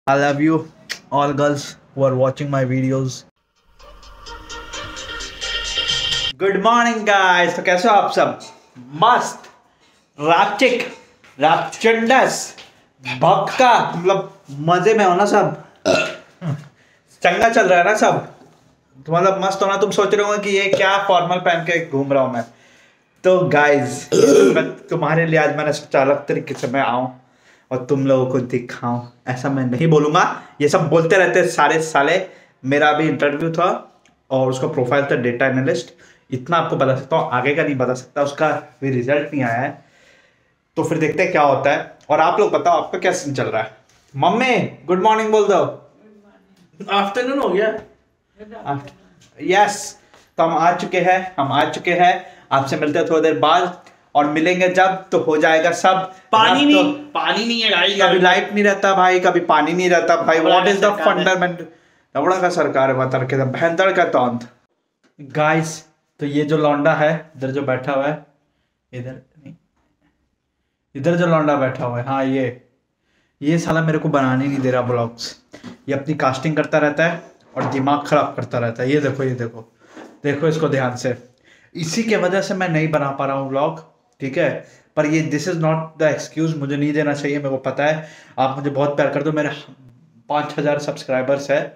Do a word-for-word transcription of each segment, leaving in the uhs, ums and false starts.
I love you, all girls who are watching my videos. Good morning guys. तो कैसे हो आप सब? मस्त, रापचिक, रापचंडस, भक्का, मतलब मजे में हो ना सब? चंगा चल रहा है ना सब? तो मतलब मस्त होना। तुम सोच रहे हो कि ये क्या फॉर्मल पहन के घूम रहा हूँ मैं। तो गाइज तुम्हारे लिए आज मैंने सोचा अलग तरीके से मैं आऊँ और तुम लोगों को दिखाऊं। ऐसा मैं नहीं बोलूंगा, ये सब बोलते रहते सारे साले। मेरा भी इंटरव्यू था और उसका प्रोफाइल था डेटा एनालिस्ट। इतना आपको बता सकता हूँ, आगे का नहीं बता सकता, उसका भी रिजल्ट नहीं आया है। तो फिर देखते हैं क्या होता है। और आप लोग बताओ आपका क्या सीन चल रहा है? मम्मी गुड मॉर्निंग बोल दो। आफ्टरनून हो गया। यस, तो हम आ चुके हैं हम आ चुके हैं आपसे मिलते हैं थोड़ी देर बाद। और मिलेंगे जब तो हो जाएगा सब। पानी नहीं, तो, पानी नहीं है भाई। कभी लाइट नहीं रहता भाई, कभी पानी नहीं रहता भाई। What is the fundament? लवड़ा का सरकार है बता रखे भैंदड़ का तौंत। गाइस तो ये जो लौंडा है इधर जो बैठा हुआ है, इधर नहीं, इधर जो लौंडा बैठा हुआ है, हाँ ये ये साला मेरे को बनाने नहीं दे रहा ब्लॉग्स। ये अपनी कास्टिंग करता रहता है और दिमाग खराब करता रहता है। ये देखो ये देखो देखो इसको ध्यान से। इसी के वजह से मैं नहीं बना पा रहा हूँ ब्लॉग, ठीक है? पर ये this is not the excuse, मुझे नहीं देना चाहिए, मेरे को पता है। आप मुझे बहुत प्यार करते हो, मेरे पाँच हजार सब्सक्राइबर्स है।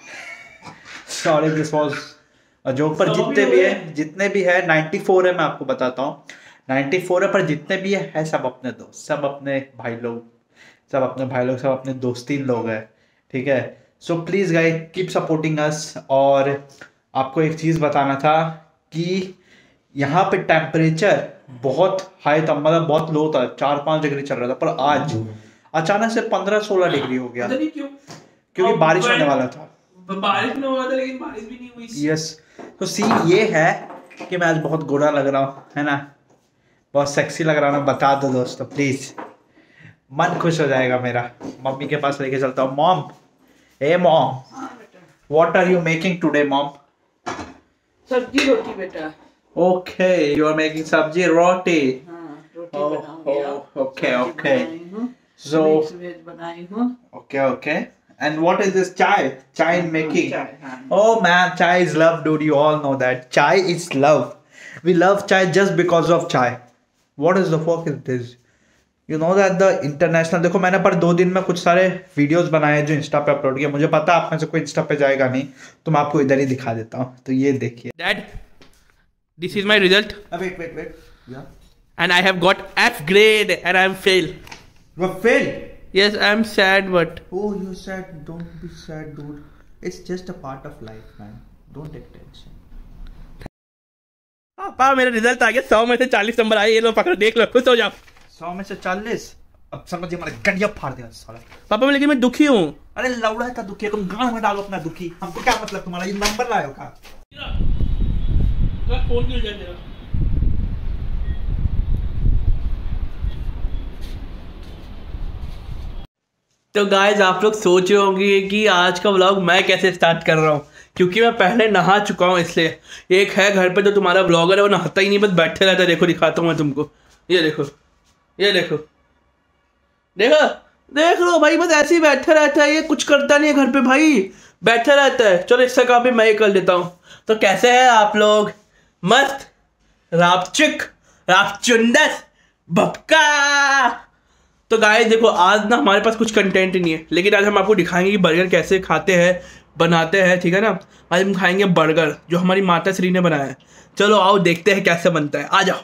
Sorry this was a joke. पर जितने भी है जितने भी है नाइन्टी फोर है, मैं आपको बताता हूँ नाइन्टी फोर है। पर जितने भी है, है सब अपने दोस्त, सब अपने भाई लोग, सब अपने भाई लोग, सब अपने दोस्ती लोग हैं, ठीक है? So please guys keep supporting us. और आपको एक चीज़ बताना था कि यहाँ पे टेम्परेचर बहुत हाई था, मतलब बहुत लो था, चार पाँच डिग्री चल रहा था। पर आज अचानक से पंद्रह सोलह डिग्री हो गया। क्यों? क्योंकि बारिश होने वाला था। बारिश में हुआ था लेकिन बारिश भी नहीं हुई। यस, तो सीन ये है कि मैं आज बहुत गोरा लग रहा हूँ, है ना? बहुत सेक्सी लग रहा हूँ, बता दो दोस्तों प्लीज, मन खुश हो जाएगा मेरा। मम्मी के पास लेके चलता हूँ। Mom, a mom, what are you making today mom? सब्जी रोटी बेटा। ओके, यू आर मेकिंग सब्जी रोटी। हाँ, रोटी बनाऊंगी। Okay okay, so mix veg बनाई हूँ। Okay okay, and what is this chai? Chai making? Chai, हाँ। Oh man, chai is love, dude. You all know that. Chai is love. We love chai just because of chai. What is the fuck is this? You know that the international, देखो मैंने पर दो दिन में कुछ सारे videos बनाए जो इंस्टा पे अपलोड किए। मुझे पता आप में से कोई इंस्टा पे जाएगा नहीं, तो मैं आपको इधर ही दिखा देता हूँ। तो ये देखिए। Dad, this is my result. Uh, wait wait wait. Yeah. And I have got F grade and I am fail. You have failed. Yes, I am sad but. Oh, you're sad. Don't be sad, dude. It's just a part of life, man. Don't take tension. पापा मेरा result आ गया, सौ में से चालीस number आए। ये लो पकड़ो, देख लो, खुश हो जाओ। सौ में से चालीस? अब समझिए हमारे गंडिया फाड़ दिया साला। पापा लेकिन मैं दुखी हूँ। अरे लौड़ा का दुखी है, तुम गांव में डालो अपना दुखी। हमको क्या मतलब तुम्हारा? ये नंबर लाए हो का? फोन मिल जाए। तो गाइज आप लोग सोच रहे होंगे कि आज का व्लॉग मैं कैसे स्टार्ट कर रहा हूँ, क्योंकि मैं पहले नहा चुका हूँ। इसलिए एक है घर पे जो तुम्हारा ब्लॉगर है, वो नहाता ही नहीं, बस बैठे रहता है। देखो दिखाता हूँ मैं तुमको, ये देखो ये देखो देखो देख लो भाई, बस ऐसे ही बैठा रहता है। ये कुछ करता नहीं है घर पे भाई, बैठा रहता है। चलो इसका काम भी मैं ही कर लेता हूँ। तो कैसे है आप लोग? मस्त, रापचिक, रापचुंदस, भपका। तो गाइस देखो, आज ना हमारे पास कुछ कंटेंट नहीं है, लेकिन आज हम आपको दिखाएंगे कि बर्गर कैसे खाते हैं, बनाते हैं, ठीक है ना? आज हम खाएंगे बर्गर जो हमारी माता श्री ने बनाया है। चलो आओ देखते हैं कैसे बनता है, आ जाओ।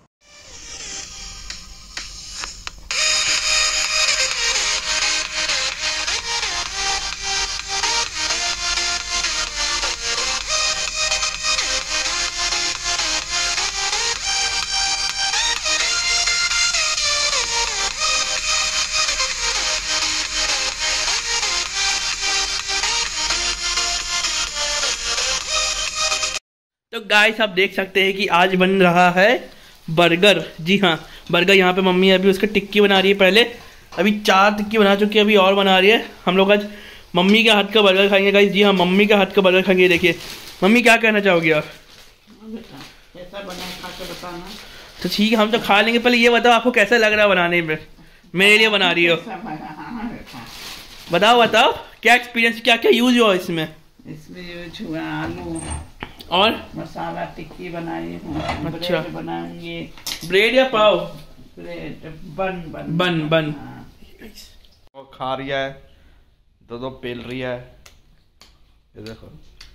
तो गाइस आप देख सकते हैं कि आज बन रहा है बर्गर। जी हाँ, बर्गर। यहाँ पे मम्मी अभी उसका टिक्की बना रही है। पहले अभी चार टिक्की बना चुकी है, अभी और बना रही है। हम लोग आज मम्मी के हाथ का बर्गर खाएंगे गाइस। जी हाँ, मम्मी के हाथ का बर्गर खाएंगे। देखिए मम्मी क्या कहना चाहोगी आप? कैसा बना खा के बताना। तो ठीक है, हम तो खा लेंगे। पहले ये बताओ आपको कैसा लग रहा है बनाने में? मेरे लिए बना रही हो? बताओ बताओ क्या एक्सपीरियंस, क्या क्या यूज हुआ इसमें? इसमें यूज हुआ आलू और मसाला टिक्की बनाई हूँ। अच्छा। ब्रेड बनाएंगे। ब्रेड या पाव? ब्रेड बन बन बन बन। हाँ। वो खा रही है, दो दो पेल रही है, ये देखो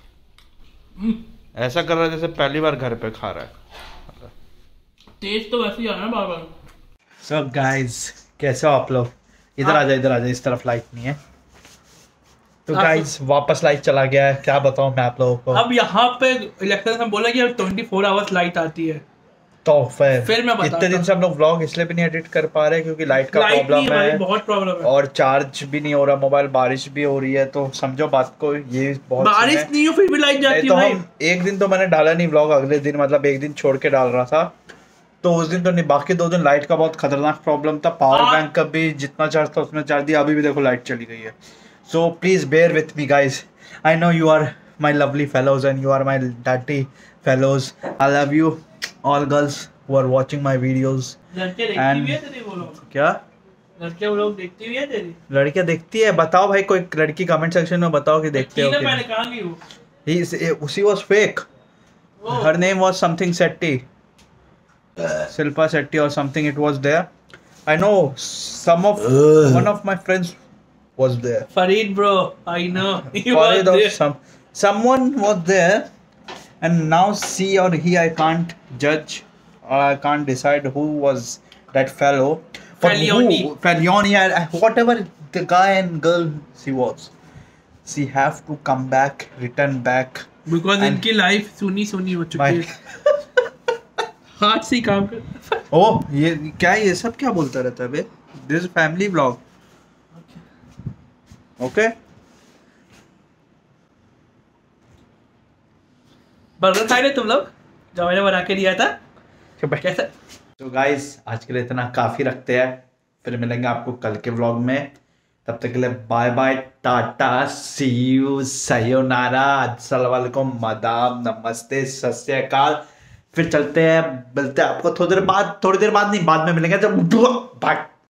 ऐसा कर रहा है जैसे पहली बार घर पे खा रहा है। टेस्ट तो वैसे ही आ रहा है बार बार। सो गाइस कैसे हो आप लोग? इधर आ जाए, इधर आ जाए, इस तरफ लाइट नहीं है तो आप- गाइस वापस लाइट चला गया है। क्या बताऊं मैं आप लोगों को। अब यहाँ पे इलेक्शन में बोला कि ट्वेंटी फोर आवर्स लाइट आती है। तो फिर फिर मैं बताता इतने दिन से हम लोग व्लॉग इसलिए भी नहीं एडिट कर पा रहे क्योंकि लाइट का लाइट नहीं प्रॉब्लम भाई, है बहुत प्रॉब्लम है। और चार्ज भी नहीं हो रहा मोबाइल, बारिश भी हो रही है तो समझो बात को, ये बहुत बारिश सीन है। नहीं हो फिर भी लाइट जाती नहीं है तो भाई। हम एक दिन तो मैंने डाला नहीं व्लॉग, अगले दिन मतलब एक दिन छोड़ के डाल रहा था तो उस दिन तो नहीं, बाकी दो दिन लाइट का बहुत खतरनाक प्रॉब्लम था। पावर हाँ। बैंक का भी जितना चार्ज था उसमें चार्ज दिया, अभी भी देखो लाइट चली गई है। So please bear with me guys, I know you are my lovely fellows and you are my डैटी fellows. I love you all girls who are watching my videos। लड़के देखती And- भी है तेरी वो लोग? क्या लड़के वो लोग देखती भी है तेरी? लड़कियां देखती है? बताओ भाई, कोई लड़की कमेंट सेक्शन में बताओ कि देखते हो देखती कि है ना, पहले कहाँ गई वो? नहीं। He- she was fake, oh, her name was something Setti, Silpa Setti or something, it was there। I know some of one of my friends was there, Farid bro, I know he was Farid or there. some someone was there and now she or he I can't judge or I can't decide who was that fellow, but Faglioni. who Faglioni and whatever the guy and girl she was, she have to come back, return back। Because And- इनकी life सुनी सुनी हो My चुकी है। हाथ से ही काम कर। ओ ये क्या, ये सब क्या बोलता रहता है बे? This family vlog okay. Burger खाए तुम लोग जो मैंने बना के दिया था? कैसा? तो गाइस आज के लिए इतना काफी रखते हैं, फिर मिलेंगे आपको कल के व्लॉग में। तब तक के लिए bye bye, tata, see you, सयोनारा, अस्सलाम वालेकुम, मदाम, नमस्ते, सत श्री अकाल। फिर चलते हैं, मिलते हैं आपको थोड़ी देर बाद, थोड़ी देर बाद नहीं, बाद में मिलेंगे जब भाग